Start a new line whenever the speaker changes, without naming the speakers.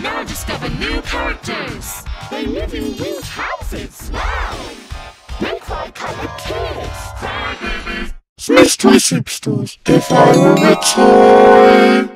Now discover new characters. They live in winged houses. Wow! Rainbow colored kids. Smyths Toy Superstores. If I were a toy.